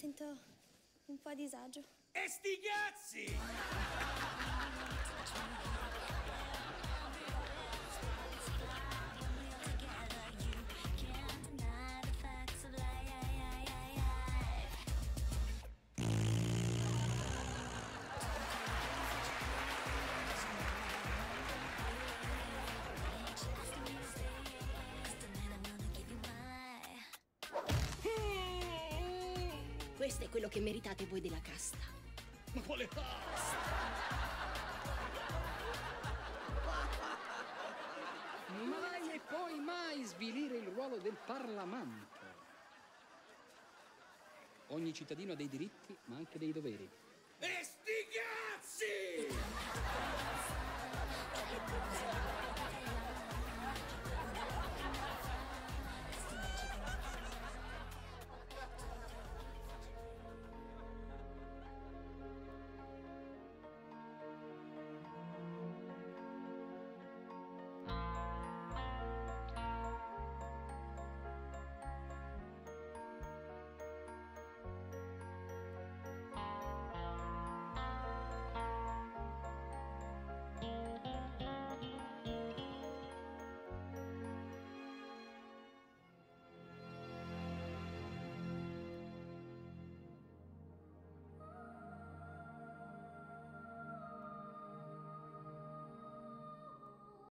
sento un po' a disagio. E sti cazzi! Questo è quello che meritate voi della casta. Ma quale casta? Mai e poi mai svilire il ruolo del Parlamento. Ogni cittadino ha dei diritti, ma anche dei doveri.